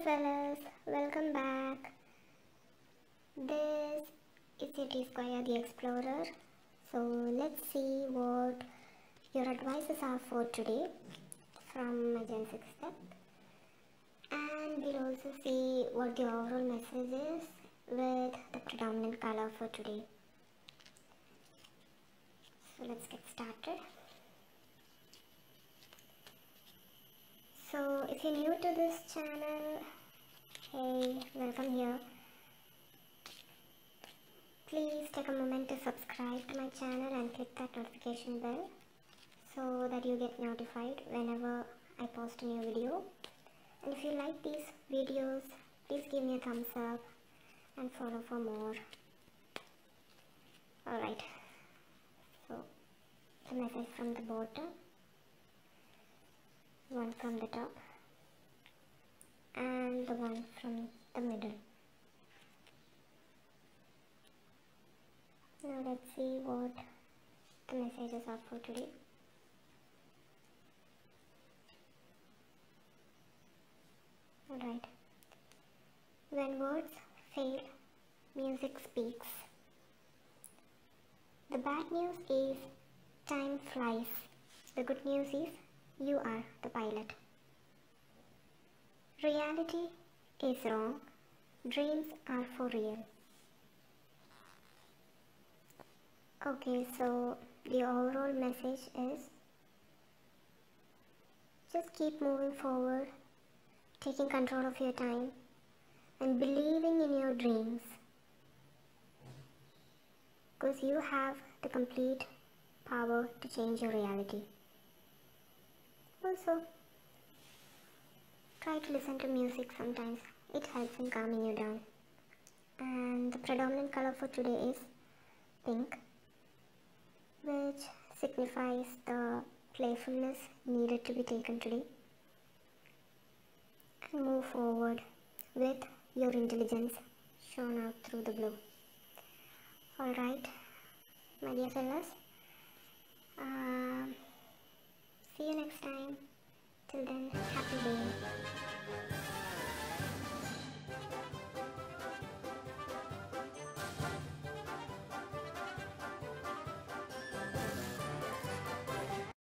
fellas, welcome back. This is your T Squire the Explorer. So let's see what your advices are for today from my Gen 6 step. And we'll also see what the overall message is with the predominant color for today. So let's get started. So if you're new to this channel, hey, welcome here. Please take a moment to subscribe to my channel and click that notification bell so that you get notified whenever I post a new video. And if you like these videos, please give me a thumbs up and follow for more. Alright, so the message from the bottom, one from the top, and the one from the middle. Now let's see what the messages are for today. Alright. When words fail, music speaks. The bad news is time flies. The good news is you are the pilot. Reality is wrong. Dreams are for real. Okay, so the overall message is just keep moving forward, taking control of your time and believing in your dreams, because you have the complete power to change your reality. Also, try to listen to music sometimes. It helps in calming you down. And the predominant color for today is pink, which signifies the playfulness needed to be taken today. And move forward with your intelligence shown out through the blue. Alright, my dear fellas, see you next time. Till then, happy day.